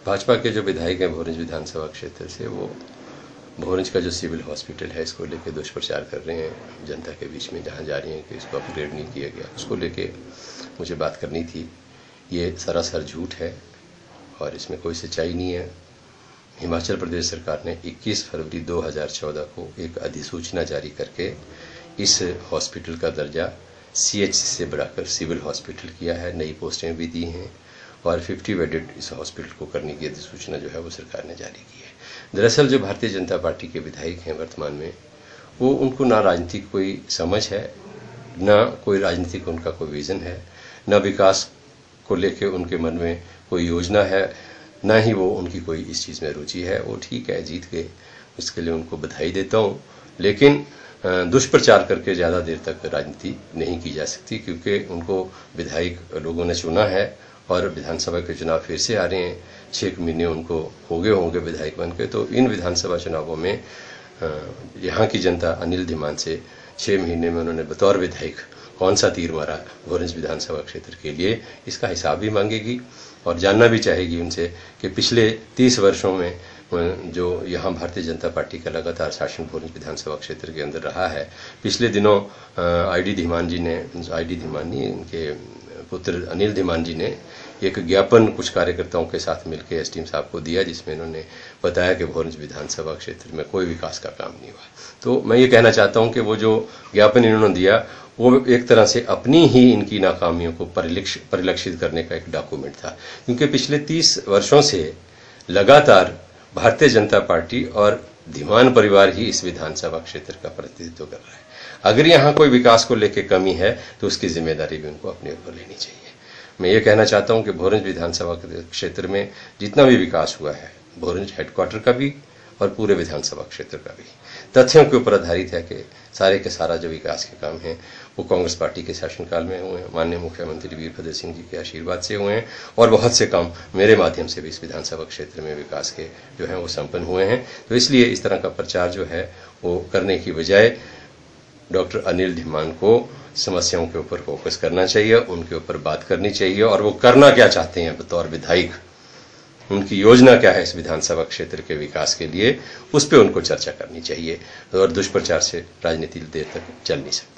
भाजपा के जो विधायक हैं भोरंज विधानसभा क्षेत्र से, वो भोरंज का जो सिविल हॉस्पिटल है इसको लेके दुष्प्रचार कर रहे हैं जनता के बीच में, जहां जा रही हैं कि इसको अपग्रेड नहीं किया गया, उसको लेके मुझे बात करनी थी। ये सरासर झूठ है और इसमें कोई सच्चाई नहीं है। हिमाचल प्रदेश सरकार ने 21 फरवरी 2014 को एक अधिसूचना जारी करके इस हॉस्पिटल का दर्जा CHC से बढ़ाकर सिविल हॉस्पिटल किया है, नई पोस्टें भी दी हैं और 50 बेडेड इस हॉस्पिटल को करने की अधिसूचना जो है वो सरकार ने जारी की है। दरअसल जो भारतीय जनता पार्टी के विधायक हैं वर्तमान में, वो उनको ना राजनीतिक कोई समझ है, ना कोई राजनीतिक उनका कोई विजन है, ना विकास को लेके उनके मन में कोई योजना है, ना ही वो उनकी कोई इस चीज़ में रुचि है। वो ठीक है, जीत गए, उसके लिए उनको बधाई देता हूँ, लेकिन दुष्प्रचार करके ज़्यादा देर तक राजनीति नहीं की जा सकती, क्योंकि उनको विधायक लोगों ने चुना है और विधानसभा के चुनाव फिर से आ रहे हैं। 6 महीने उनको हो गए होंगे विधायक बन के, तो इन विधानसभा चुनावों में यहाँ की जनता अनिल धीमान से 6 महीने में उन्होंने बतौर विधायक कौन सा तीर मारा भोरंज विधानसभा क्षेत्र के लिए, इसका हिसाब भी मांगेगी और जानना भी चाहेगी उनसे कि पिछले 30 वर्षों में जो यहाँ भारतीय जनता पार्टी का लगातार शासन भोरंज विधानसभा क्षेत्र के अंदर रहा है। पिछले दिनों ID धीमान जी ने, ID धीमान नहीं, इनके पुत्र अनिल धीमान जी ने एक ज्ञापन कुछ कार्यकर्ताओं के साथ मिलकर SDM साहब को दिया, जिसमें इन्होंने बताया कि भोरंज विधानसभा क्षेत्र में कोई विकास का काम नहीं हुआ। तो मैं ये कहना चाहता हूँ कि वो जो ज्ञापन इन्होंने दिया वो एक तरह से अपनी ही इनकी नाकामियों को परिलक्षित करने का एक डॉक्यूमेंट था, क्योंकि पिछले 30 वर्षों से लगातार भारतीय जनता पार्टी और धीमान परिवार ही इस विधानसभा क्षेत्र का प्रतिनिधित्व कर रहा है। अगर यहाँ कोई विकास को लेकर कमी है तो उसकी जिम्मेदारी भी उनको अपने ऊपर लेनी चाहिए। मैं ये कहना चाहता हूँ कि भोरंज विधानसभा क्षेत्र में जितना भी विकास हुआ है, भोरंज हेडक्वार्टर का भी और पूरे विधानसभा क्षेत्र का भी, तथ्यों के ऊपर आधारित है कि सारे के सारा जो विकास के काम हैं वो कांग्रेस पार्टी के शासनकाल में हुए हैं, माननीय मुख्यमंत्री वीरभद्र सिंह जी के आशीर्वाद से हुए हैं और बहुत से काम मेरे माध्यम से भी इस विधानसभा क्षेत्र में विकास के जो हैं वो संपन्न हुए हैं। तो इसलिए इस तरह का प्रचार जो है वो करने की बजाय डॉक्टर अनिल धीमान को समस्याओं के ऊपर फोकस करना चाहिए, उनके ऊपर बात करनी चाहिए और वो करना क्या चाहते हैं बतौर विधायक, उनकी योजना क्या है इस विधानसभा क्षेत्र के विकास के लिए, उस पर उनको चर्चा करनी चाहिए और दुष्प्रचार से राजनीति देर तक चल नहीं सकती।